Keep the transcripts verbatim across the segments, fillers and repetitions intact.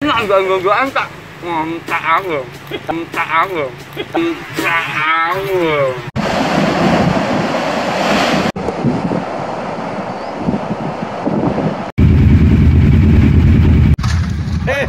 enak gak tak tak aku tak aku tak aku. Eh.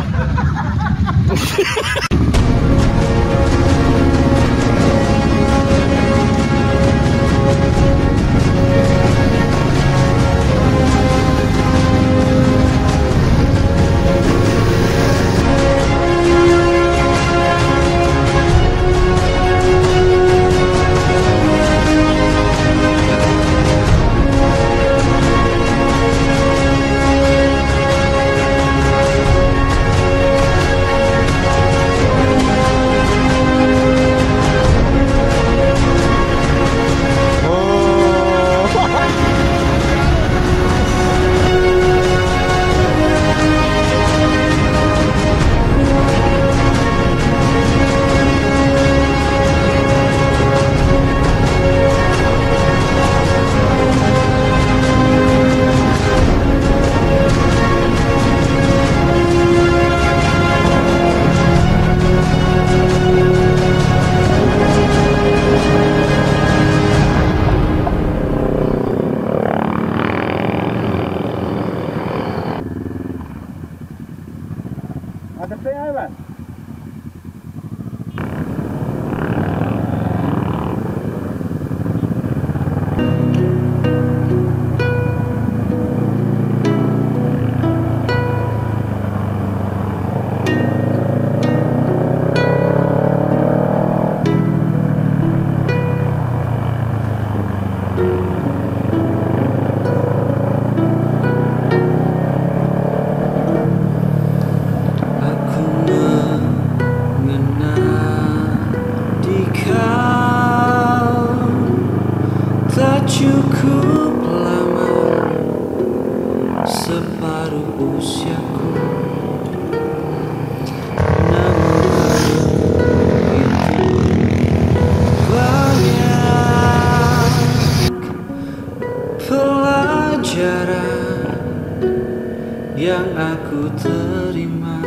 Yang aku terima,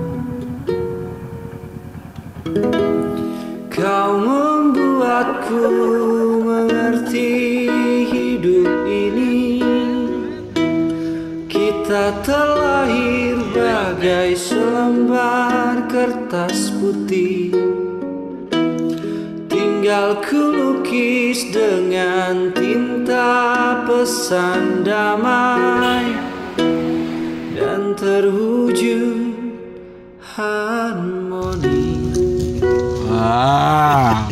kau membuatku mengerti hidup ini. Kita terlahir bagai selembar kertas putih, tinggal ku lukis dengan tinta pesan damai dan terwujud harmoni. Ah.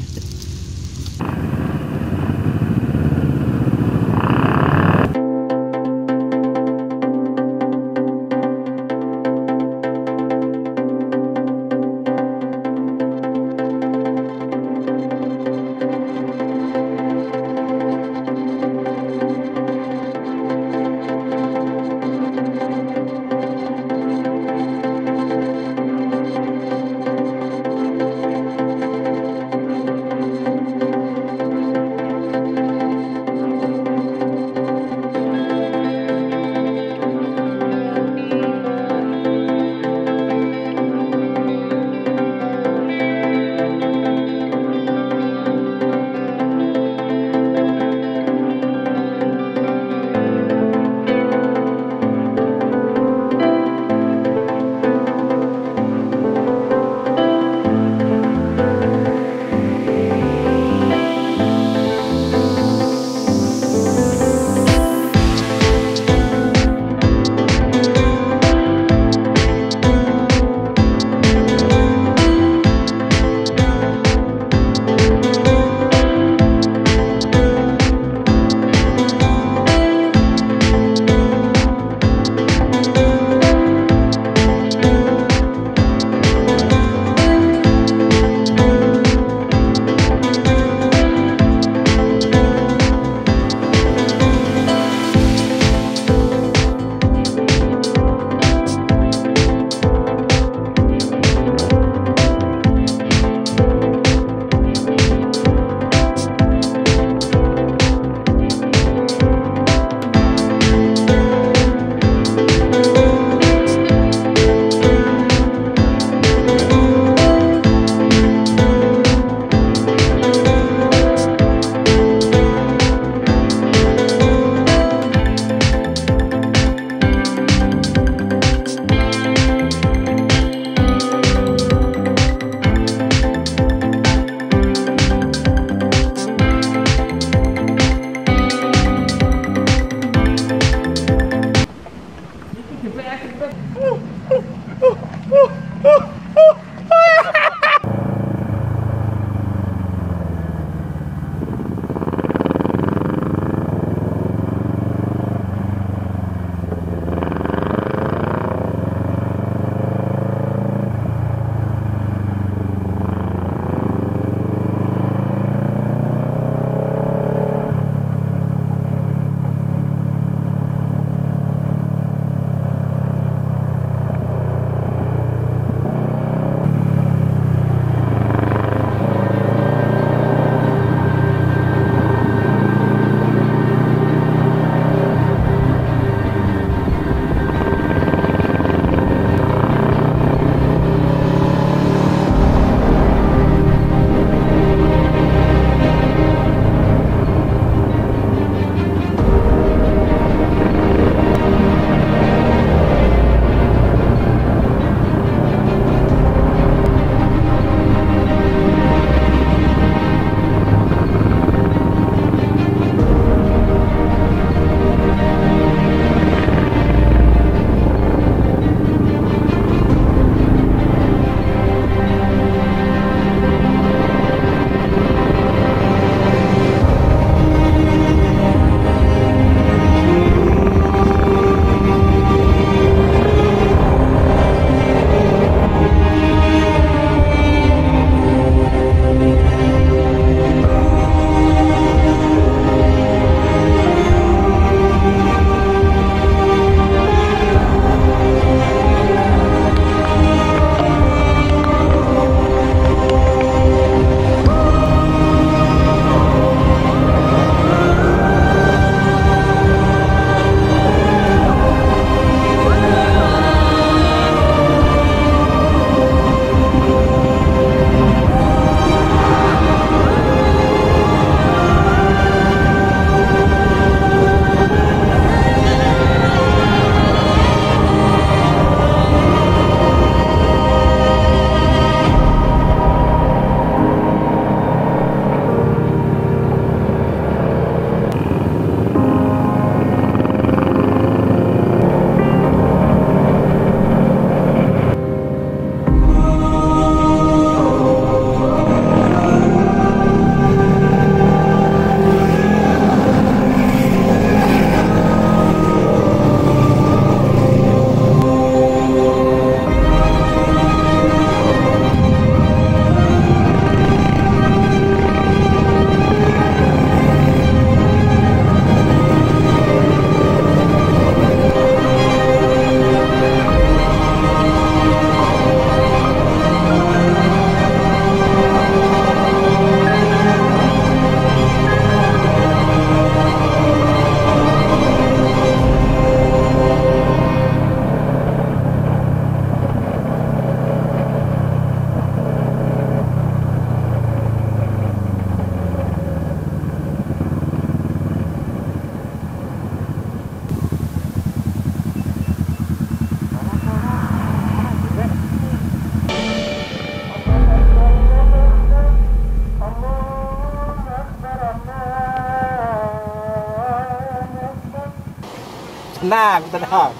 Tenang, tenang.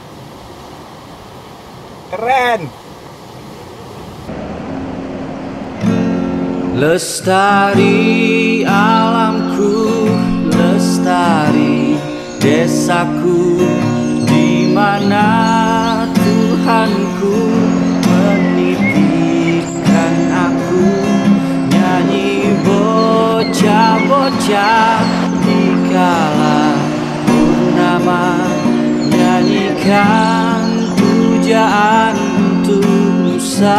Keren. Lestari alamku, lestari desaku, di mana Tuhanku menitipkan aku. Nyanyi bocah-bocah di kala purnama, nyanyikan pujaan untuk Nusa.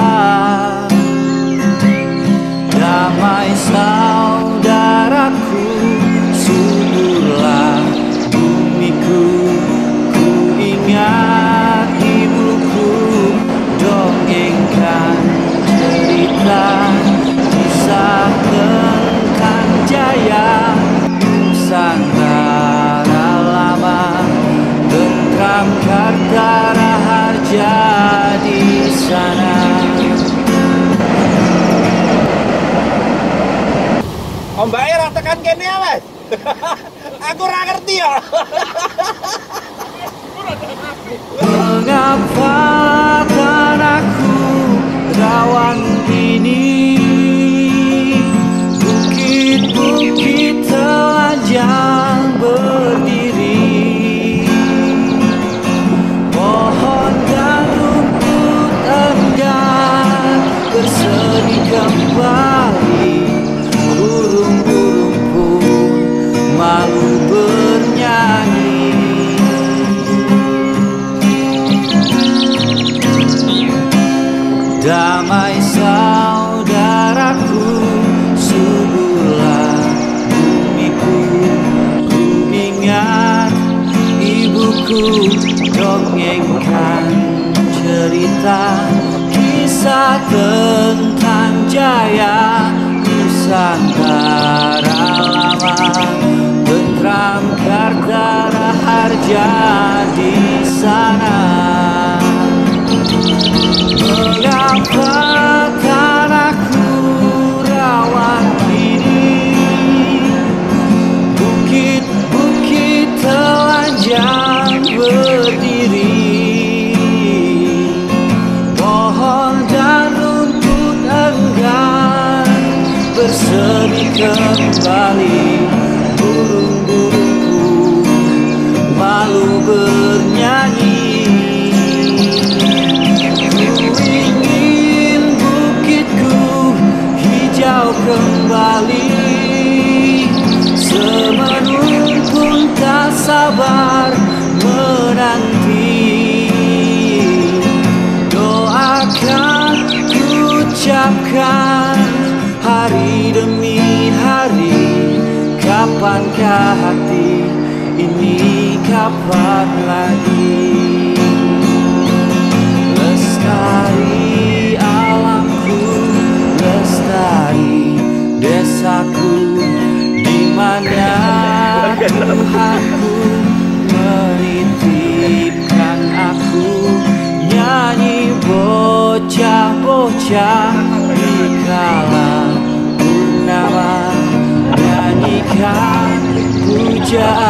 Damai saudaraku, suburlah bumiku. Ku ingat ibuku dongengkan cerita kisah tentang jaya Nusantara lama. Tentram Kartara Harja di sana. Ombake ra tekan kene ya, Mas. Aku ora ngerti ya. Mengapa tanahku rawan ini, bukit-bukit telanjang berdiri, pohon dan rumput enggan berseri kembali. Burung-burung pun malu bernyanyi. Damai saudaraku, suburlah bumiku. Ku ingat ibuku dongengkan cerita kisah tentang jaya Nusantara lama. Tentram Kartara Harja di sana. Mengapa tanahku rawan ini, bukit-bukit telanjang berdiri, pohon dan rumput enggan berseri kembali. Burung-burungku malu bernyanyi. Ku ingin bukitku hijau kembali. Semenun pun tak sabar menanti. Doakan ku ucapkan hari demi hari. Kapankah hati ini, kapan lagi? Lestari alamku, lestari desaku, di mana Tuhanku menitipkan aku. Nyanyi bocah-bocah di kala purnama, nyanyikan pujaan